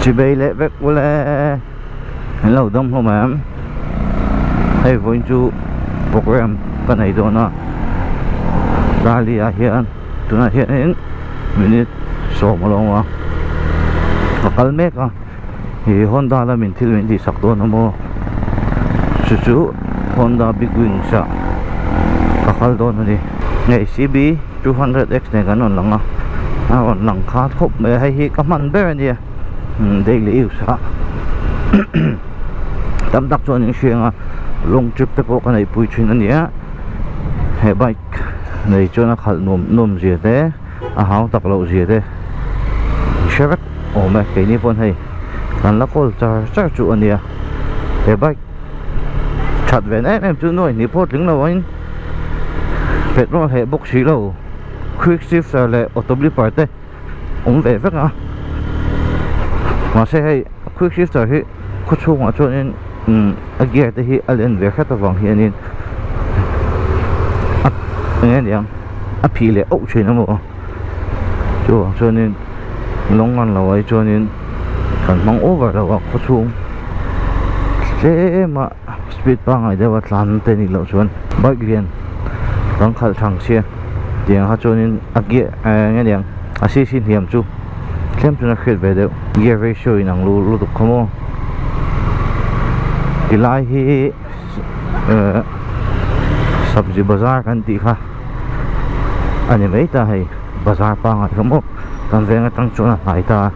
chỉ bây lệ vết của lẽ lâu đông không em hay với chú program cái này đó nó ra đi à hiện tụi nó hiện mình số một lòng và cái mấy cái thì Honda là mình thiếu mình thì sắp đó nó mua chú Honda Big Wing sa cái đó nó đi ngày CB 200X này cái nó lằng còn lằng khá khốc mà hay hi cái màn bé này daily yêu sa tạm đặc cho những chuyện long trip tới bộ cái này bùi chuyện anh nhé hệ bike này cho nó khẩn nôm gì thế háo tặc lộ gì thế xe vắt ồ mẹ cái này vẫn hay còn là có chắc chủ anh nhé hệ bike chặt về em chú nói ní pot lính nào anh petrol hệ bốc xí lâu quick shift là auto blip part đấy ông về vắt à mà xe hay quick shift là có chung cho nên gear thì hi alien về khác vòng hiện nên nghe đi không phi lệ ốc chuyện nó mà cho nên long ngon là vậy cho nên cần mong over là có chung thế mà speed ba ngày đây vật làm tên đi lộ chuẩn bike liền đang khởi thằng xe tiếng họ cho nên gear nghe đi không xin hiểm chú xem cho nó khuyết về đâu gear ratio năng lưu tục không thì lại hi sabzi bazaar kan ti kha ani mai ta hay bazaar pa ngai kamo kan venga tang chona hai ta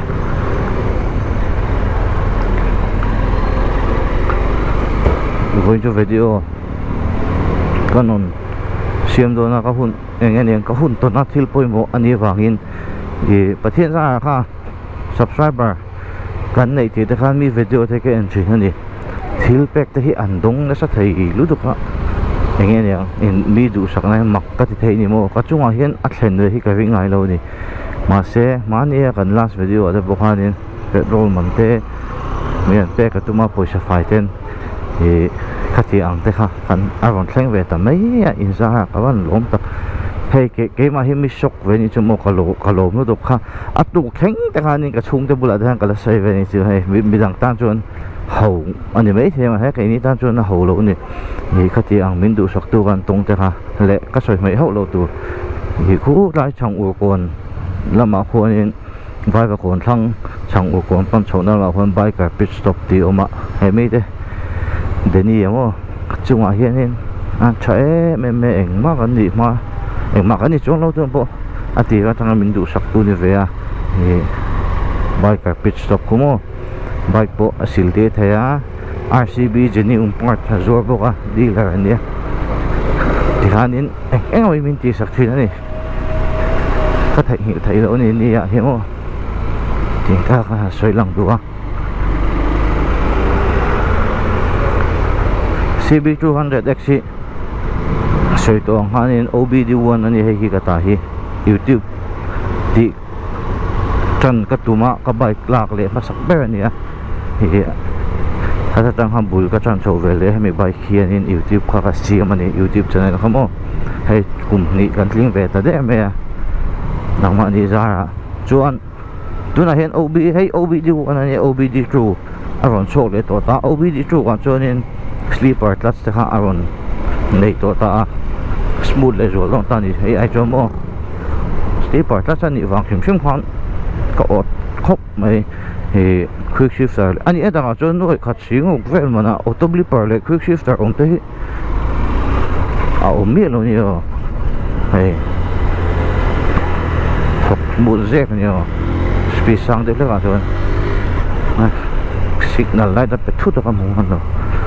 voi cho video kanon siam do na ka hun eng ka hun to na thil poi mo ani wangin e pathian ra kha subscriber kan nei ti ta khan mi video te ke entry ani thil pek te hi andong na sa thei lu du kha nghe nè in mi du sak nai mak ka ti thei ni mo ka chunga hian a thlen de hi ka ri ngai lo ni ma se ma ni kan last video de bokhanin petrol man te mian pe ka tuma poisa fai ten e khati ang te kha kan aron thleng ve ta mai in za ka wan lom tak hei ke ma hi mi sok ve ni chumo ka lo no do kha atu kheng te kha ni ka chung te bula dan ka la sai ve ni chu hei mi dang tan chon hậu anh em mấy thế mà hết cái này ta cho nó hậu lỗ này thì các chị ăn mình đủ sọc tu gan tung thế ha lệ các sợi mấy hậu lỗ tu thì cú lại trong uổng quần làm mà quần nên vai và quần thăng trong uổng quần pan chậu nó là quần bay cả pit stop thì ôm ạ hay mấy thế để đi em ô chung à hiện nên chạy mẹ ảnh mà cái gì chung lâu thôi bộ thì các thằng mình đủ sọc tu như vậy thì bay cả pit stop cũng ô bike po asil te thaya RCB jeni part hazor boka dealer ania tihanin engoi min ti sak thina ni ka thai lo ni ya hemo ting ka soi lang duwa CB 200X soi to hanin OBD1 ani he ka ta hi YouTube di chan ka tuma ka bike lak le masak ber ania thìถ้าตั้งห้ามบุลก็จันโชว์เลยให้มีใบเขียนใน YouTube ข้าก็เสียมันใน YouTube จะไหนนะครับโมให้กลุ่มนี้กันทิ้งไปแต่ได้ไหมหนังมันดีจ้าจวนตัวนั้นเห็น OB ให้ OBD อันนั้นเนี่ย OBD True อารมณ์โชคเลยตัวตา OBD True ก่อนจวนนี่ Sleeper ทัศน์ข้าอารมณ์ในตัวตา Smooth เลยจวนลองตอนนี้ให้ไอจวนโม Sleeper ทัศน์นี่วางชิมควันก็อดครบไม่quick shifter 아니 에다가 저 노래 같이 그러면 auto blipper le quick shifter 온테 오미로니요 에이 뭐제냐 스피드 상대 내가 저 시그널 라이트 앞에 투도가 뭐하노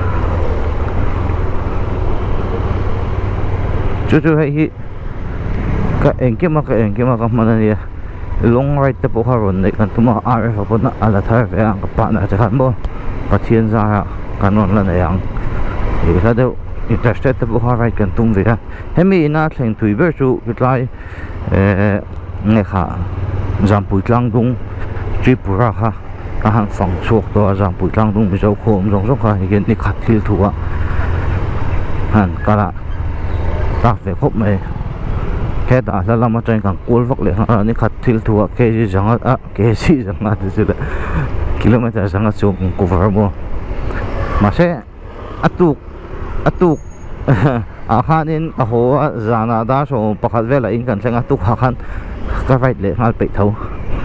저저 해 ka engke maka manania long right te po haron nei kan tuma RF po na ala thar ve ang pa na te kan mo pathian za kanon la na yang e la de interstate te po right kan tum ve hemi ina thleng tui ber chu kitlai nge kha jampui tlang dung tripura kha ahang phang chok to jampui tlang dung bi zo khom jong jong kha hian ni khat thil thuwa han kala ta ve khop mai cái đó là làm cho anh càng cuốn vóc lại nó khát thil thua cái gì chẳng cái gì chẳng là kilometer sang chu cover mo mase atuk akhanin a ho zana da so pakhat vela in kan tlenga tuk hakhan ka right le mal pe tho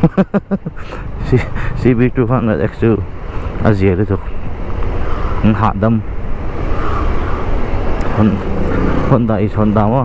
CB200 X2 azia le tu ha dam Honda is Honda mo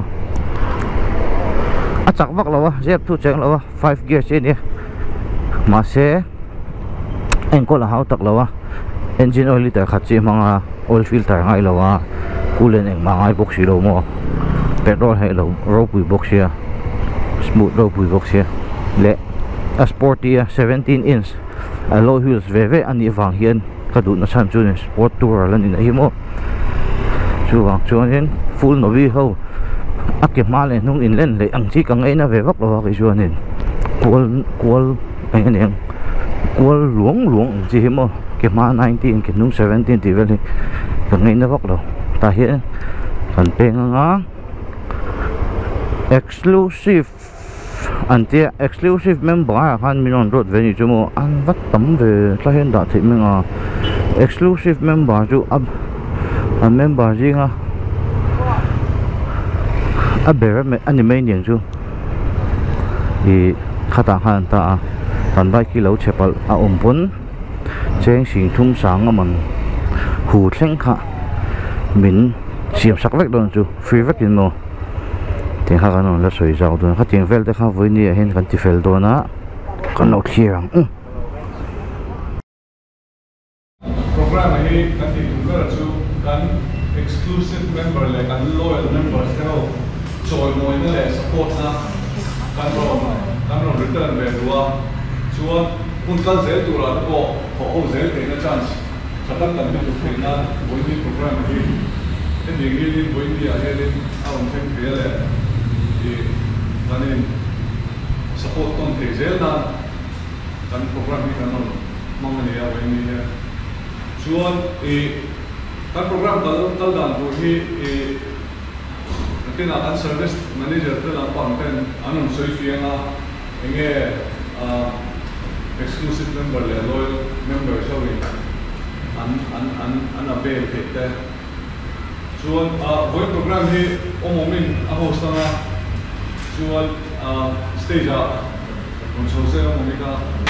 achak vak lawa Z2 cheng lawa 5 gears in ya mase engko la hau tak lawa engine oil liter khachi manga oil filter ngai lawa coolant eng mangai box lo mo petrol hai lo ro pui box ya smooth ro pui box ya le a sporty 17 inch alloy wheels ve ani wang hian ka du na san chu ne sport tour lan in hi mo chu wang chu hin full novi ho ake male nung in len le ang chi ka ngai na ve vak lo ka chu nin kual ai anh kual luang chi hi mo ke ma 19 ke nung 17 ti vel ka ngai na vak lo ta hi kan pe nga exclusive anti exclusive member han min on road venue chu mo an vat tam ve tla hen da thi menga exclusive member chu a member jinga a ber me ani mai ning chu i khata han ta tan bai ki lo chepal a ompun cheng sing thum sang amang hu thleng kha min siam sak vek don chu free vek in mo tiếng khác nó là sôi dầu đó, các tiếng vel thì khác với nhiều hơn cái tiếng vel đó na, cái nó kia program này cái tiếng chúng ta chú cái exclusive member là cái loyal member theo join mọi người là support na, cái nó return về đua, chúa muốn cái dễ tu là có họ dễ thì nó chance, chắc chắn là mình phải na với cái program này, cái tiếng này với cái này là ông xem cái là kanin support kon te zelda kan program ni kan mangani ya wen ni chuan kan program dal dan tu hi kina kan service manager te la pang pen anun soi fianga enge exclusive member le loyal member sorry an avail te chuan voi program hi omomin a host na chuan stage a on chose a monica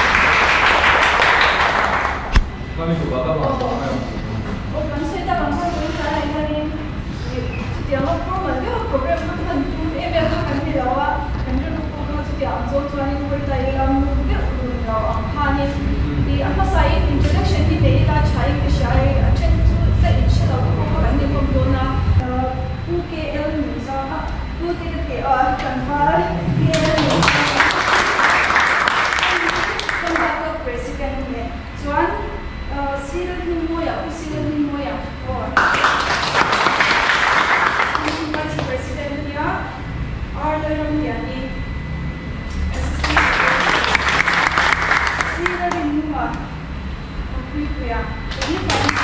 kani ko bata ba o kan se ta ban ko ta lai kani ti ama ko ma le program ma kan tu e be ka kan ni lawa kan ni ko ko ti a zo chuan ni ko ta ila mu de u lawa ha ni ti ama sai introduction ni le ila chai ke shai a chen tu ta in sha lawa ko kan ni ko do na u ke el ni sa u ti ke a kan ma ke president ne chuan sir ni moya or vice president ya order ni ani sir ni ma kuya ni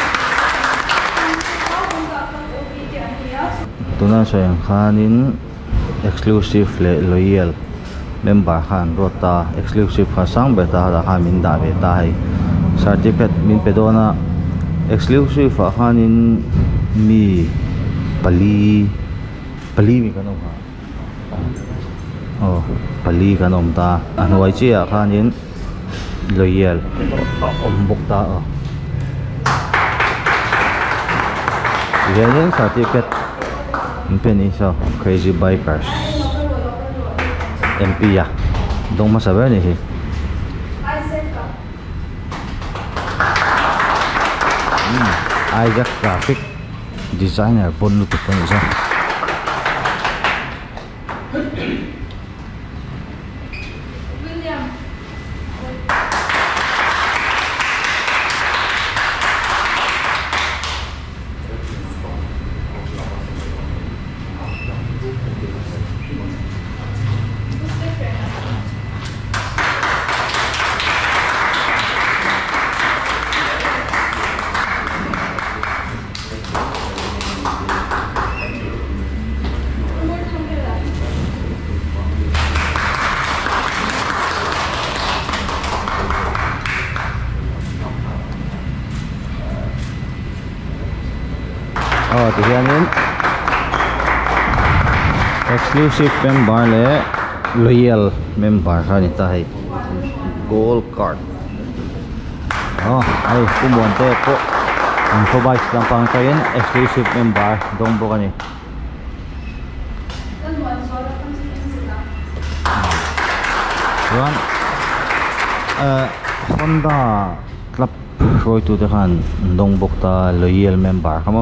tuna sayang khanin exclusive le loyal member khan rota exclusive kha sang beta da khamin da ve ta hai certificate min pedona exclusive khanin mi pali mi kanom ha oh pali kanom ta anwai chi khanin loyal ombok ta Ganyan certificate pen so crazy bikers MP ya dong masabi ni Isaac graphic designer pun lupit kan isa hianin exclusive member le loyal member kha ni ta hai gold card ai kumuan te po ang provide lang pang kayan exclusive member dong bo kani Yuan Honda Club Roy tu dekan dong bok ta loyal member kamo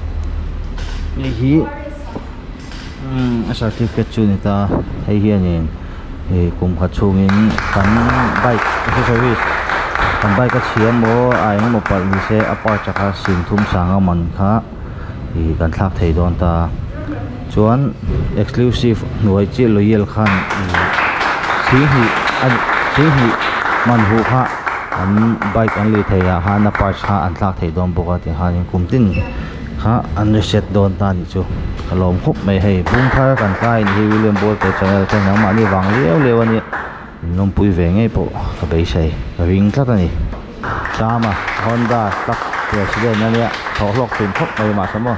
hi certificate chu ni ta hei hianin kum kha chungin kan bike accessories kan bike ka chiam mo ai mo pal ni se apart chaka sim thum sanga man kha kan thak thei don ta chuan exclusive noi chi loyal khan si hi man hu kha an bike an li thei a hana parts kha an thak thei don boka ti hanin kumtin kha an reset don ta ni chu kalom khup mai hei bung thar kan kai ni William Bolt te channel te nang ma ni wang leo ani nom pui ve ngai po ka bei sai ka ring tlat ani chama Honda tak president na nia tholok tin khop mai ma samo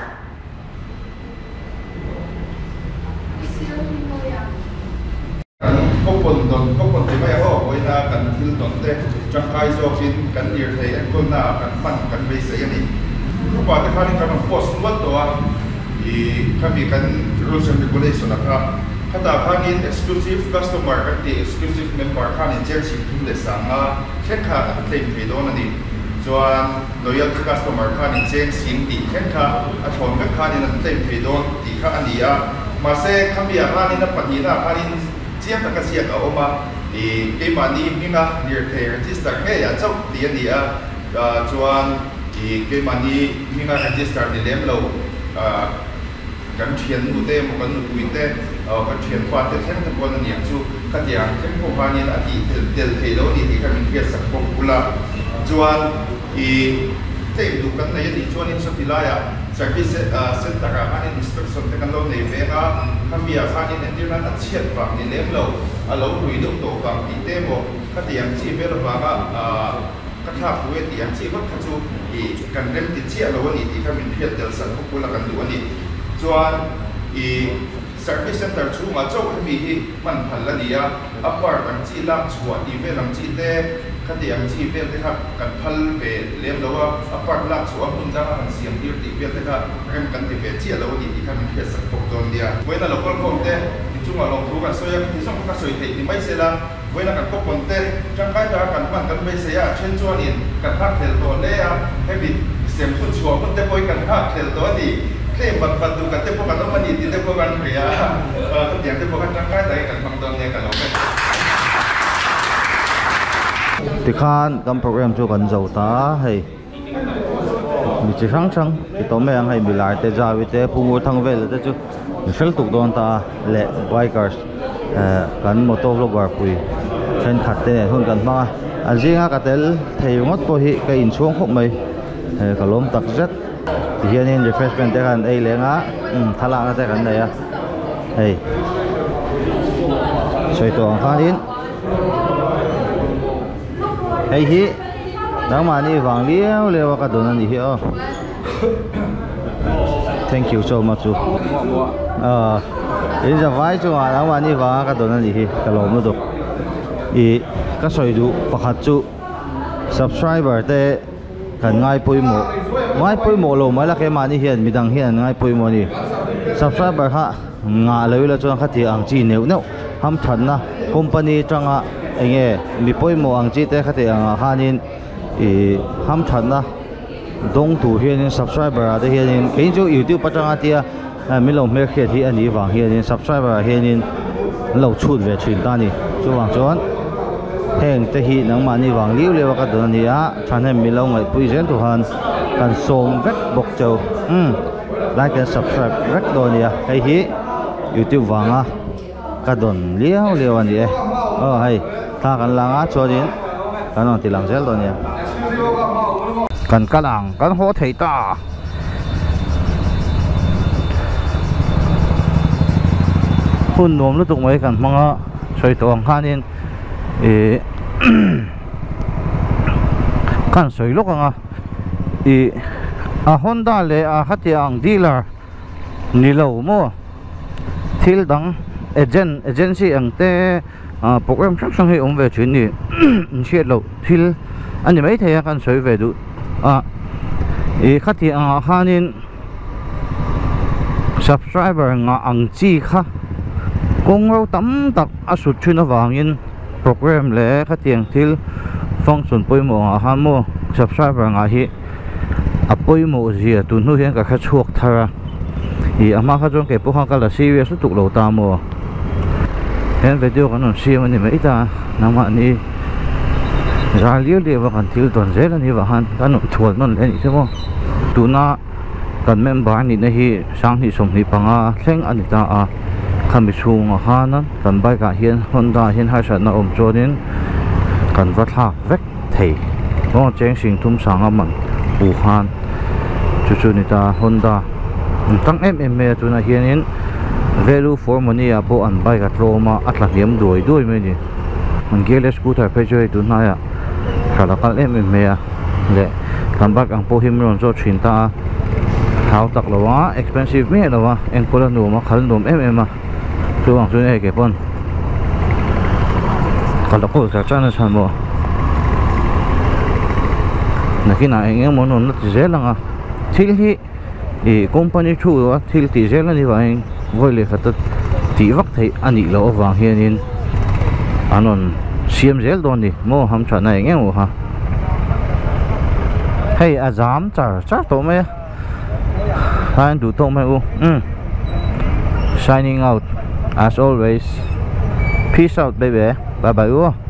có phần thì bây giờ với là cần thiếu tuần thế trong hai số chín cần nhiều thầy anh con là cần phân cần về xây này các bạn thấy cái cần post mất rồi thì các bạn cần rules and regulation là các bạn nhìn exclusive customer các thì exclusive member các nên chơi xin thùng để sang khách hàng thêm thì đó là gì cho loyal customer các nên chơi xin thì khách hàng chọn các nên thêm thì đó thì các anh đi mà sẽ các bạn các nên bắt đi là các nên chiếm tất cả sự ở oma thì cái mà đi mình liệt kê register cái là trong tiền đi chuan thì cái mà đi mình register thì đem lâu gắn truyền một tên một con quỷ tên gắn truyền qua tên hết tất cả những chú các dạng cái công hoa như là thì tiền thì đâu thì các mình biết sắp công pula chuan thì thế đủ cái này thì chuan in sắp thì lại service center các anh instruction cái con lâu này về các bây giờ các anh nên là chiết vàng thì đem lâu lâu hủy động tổ vàng thì tem một các điểm chỉ về là vàng các tháp của điểm chỉ bất khả chu thì cần đem thì chiết lâu này thì các mình biết được sản phẩm của là cần đủ này cho thì service center chú mà châu cái gì mình phải là gì apart cần chỉ làm chuột thì về làm chỉ để các điểm chỉ về thì các cần phân về đem lâu apart làm chuột mình ra hàng xiêm thì về thì các em cần thì về chiết lâu thì các mình biết sản phẩm đó đi với là local content chúng mà lòng thú cả soi thì xong các soi thì mấy xe là với là các quốc content trong cái đó cần bạn cần mấy xe trên chuột thì cần phát hiệnตัวเลยให้บิดเสียงชุดชัวร์คนเตะบอยกันภาคเทลตัวดีเคลมบันฟันดูกันเตะบอยกันต้องมันดีเตะบอยกันเรียทุกอย่างเตะบอยกันร่างกายแต่กันฟังตอนนี้กันเราเป็นติคานกำโปรแกรมจูกันเจ้าตาให้มีจิช่างที่ตัวแม่งให้มีหลายแต่จ่าวิเตผู้งูทั้งเวลแต่จูมีเฟลตุกโดนตาและไบเกอร์กันมอเตอร์บล็อกเกอร์ปุยเช่นขัดเตะหุ่นกันมาอันจริงก็เตลเที่ยวงดตัวฮีก็อินช่วงครบไหมก็ล้มตักเจ็ดที่เห็นนี่ refreshment แต่กันเลี้ยงทะลักแต่กันเลยสวยตัวข้างนี้ฮีดังมานี่วางเลี้ยวเร็วก็โดนนั่นดิthank you so much อินจะไว้จังหวะดังมานี่วางก็โดนนั่นดิก็ล้มแล้วตัวก็สวยดูประคัตจู subscriber แต่กันง่ายปุยหมูลงมาแล้วแค่มานี่เห็นมีดังเห็นง่ายปุยหมูนี่ subscriber ค่ะงาเลยแล้วจนขัดที่อังจีเนี่ยทำทันนะ company จังอ่ะไอ้เงี้ยมีปุยหมูอังจีแต่ขัดที่อังฮานินทำทันนะดงถูเห็น subscriber แต่เห็นเห็นจู YouTube ปัจจังอ่ะที่มีลงเมฆเขียนที่อันนี้วางเห็น subscriber เห็นเราชุดเวชินตานี่จูวางจวนแห่งแต่ฮีนังมานี่วางเลี้ยวเร็วก็โดนนี่ฉันให้มีเราไงปุยเจนทุกคนกันส่งแวกบอกเจ้าไลค์กัน subscribe แวกโดนนี่ไอ้ฮี YouTube วางก็โดนเลี้ยวอันนี้ให้ถ้ากันหลังชวนนี้กันนอนที่หลังเซลตัวนี้กันกำลังกันหัวเทตาหุ่นนวมรู้ตุกไว้กันมังช่วยตัวข้านี่กันสวยลูก Honda le khatiang dealer nilo mo thil dang agency angte program sang hi om ve chin ni chiat lo thil ani mai thaya kan soi ve du e khatiang khanin subscriber nga ang chi kha kong ro tam tak asut thina wangin program le khatiang thil function poimo ha mo subscriber nga hi apoi mo zia tu nu hian ka kha chuak thara i ama kha jong ke po kha kala serious tu lo ta mo hen video kan on siam ani mai ta nama ni raliu le wa kan thil ton zel ani wa han kan thual non le ni semo tuna kan member ni na hi sang hi som ni panga thleng ani ta a khami chung hanan kan bai ka hian Honda hian ha sa na om chonin kan va thak vek thei ngo cheng sing thum sanga man pu han chu ni ta Honda tang me tu na hian in value for money a bo an bai ka troma atla hiam doi me ni an gele scooter pe joi tu na ya kala kal me a le kan bak ang po him ron zo thin ta thau tak lawa expensive me lawa en kola nu ma khal nom a chu ang chu ne ke pon kala ko sa chana san mo nakina engeng mo non ti zelanga thil hi e company thu wa thil ti zel ani wa eng voile khatat ti vak thei ani lo awang hianin anon siam zel don ni mo ham chana engeng ha hey azam char to me han du to me u signing out as always. Peace out, baby. Bye bye.